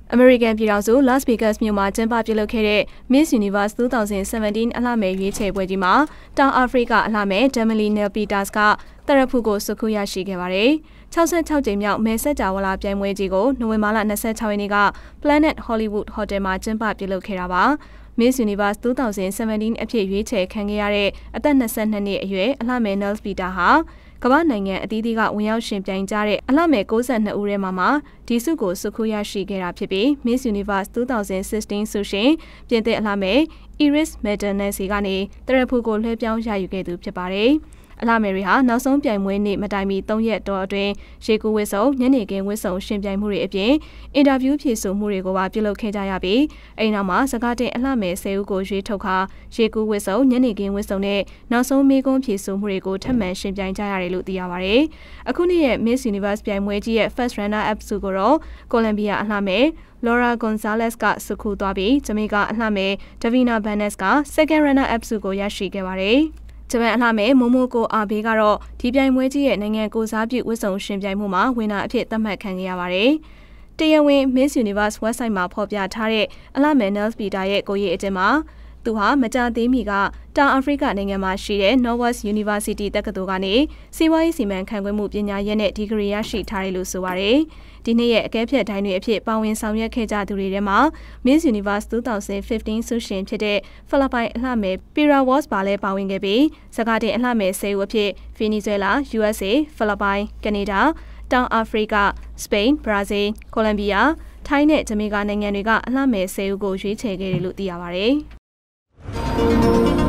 American ပြည်ထောင်စု Las Vegas မြို့မှာကျင်းပပြုလုပ်ခဲ့တဲ့ Miss Universe 2017 အလှမယ်ရွေးချယ်ပွဲကြီးမှာတောင်အာဖရိကအလှမယ် Demi Neal Peters ကတရဖူကိုစုခုရရှိခဲ့ပါတယ်။66 ကြိမ်မြောက်မဲဆက်တာဝလာပြိုင်ပွဲကြီးကိုနိုဝင်ဘာလ26 ရက်နေ့က Planet Hollywood Hotel မှာကျင်းပပြုလုပ်ခဲ့တာပါ။ Miss Universe 2017 အဖြစ်ရွေးချယ်ခံခဲ့ရတဲ့အသက်22နှစ်အရွယ်အလှမယ် Neal Peters ဟာကမ္ဘာနိုင်ငံအသီးသီးကဝင်ရောက်ရှင်ပြိုင်ကြတဲ့အလှမယ်62ဦးထဲမှာဒီစုကိုစုခုရရှိခဲ့တာဖြစ်ပြီး Miss Universe 2016 ဆုရှင်ပြင်သစ်အလှမယ် Iris Medinesi ကနေတရဖူကိုလွှဲပြောင်းရယူခဲ့သူဖြစ်ပါတယ်။အလှမယ်တွေဟာနောက်ဆုံးပြိုင်ပွဲနေ့မတိုင်မီ3ရက်တောအတွင်းရေကူဝစ်စုံညနေခင်းဝစ်စုံရှင်ပြိုင်မှုတွေအပြင်အင်တာဗျူးဖြေဆိုမှုတွေကိုပါပြုလုပ်ခဲ့ကြရပြီးအဲဒီနောက်မှာစကားတင်အလှမယ်10ဦးကိုရွေးထုတ်ခါရေကူဝစ်စုံညနေခင်းဝစ်စုံနဲ့နောက်ဆုံးမေးခွန်းဖြေဆိုမှုတွေကိုထပ်မံရှင်ပြိုင်ကြရတယ်လို့သိရပါတယ်။အခုနှစ်ရဲ့ Miss Universe ပြိုင်ပွဲကြီးရဲ့ First Runner Up ဆုကိုတော့ကိုလံဘီယာအလှမယ်Laura Gonzalez ကစုခုသွားပြီးဂျမေကာအလှမယ် Davina Bannes က Second Runner Up ဆုကိုရရှိခဲ့ပါတယ်။ဂျပန်အလှမယ်မိုမိုကိုအာဘေးကတော့ဒီပြိုင်ပွဲကြီးရဲ့နိုင်ငံကိုစားပြုဝစ်စုံရှင်ပြိုင်မှုမှာဝင်နာအဖြစ်သတ်မှတ်ခံခဲ့ရပါတယ်။တရားဝင် Miss Universe website မှာဖော်ပြထားတဲ့အလှမယ် Neal Peters ရဲ့ကိုယ်ရေးအကျဉ်းမှာသူဟာမကြာသေးမီကတောင်အာဖရိကနိုင်ငံမှာရှိတဲ့ Northwest University တက္ကသိုလ်ကနေစီးပွားရေးစီမံခန့်ခွဲမှုပညာရပ်နဲ့ဒီဂရီရရှိထားတယ်လို့ဆိုပါတယ်။ဒီနေ့ရဲ့အကဲဖြတ်တိုင်းတွေအဖြစ်ပါဝင်ဆောင်ရွက်ခဲ့ကြသူတွေထဲမှာ Miss Universe 2015 ဆုရှင်ဖြစ်တဲ့ဖိလစ်ပိုင်အလှမယ် Pira Walsh ပါလည်းပါဝင်ခဲ့ပြီးစကားတင်အလှမယ်10ဦးအဖြစ် Venezuela, USA, ဖိလစ်ပိုင်, ကနေဒါ, တောင်အာဖရိက, စပိန်, ဘရာဇီး, ကိုလံဘီယာ, ထိုင်းနဲ့ဂျမေကာနိုင်ငံတွေကအလှမယ်10ဦးကိုရွေးချယ်ခဲ့တယ်လို့သိရပါတယ်။